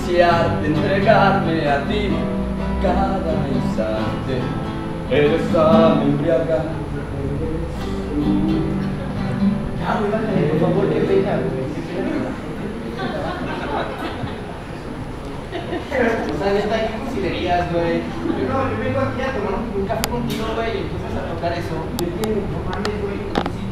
ansiarte, entregarme a ti cada instante. Eres a mi embriagante, eres tú. Ah, güey, bájale, por favor, qué pena, güey. O sea, neta, ¿qué considerarías, güey? Yo vengo aquí a tomar un café contigo, güey, y empiezas a tocar eso. No mames, güey.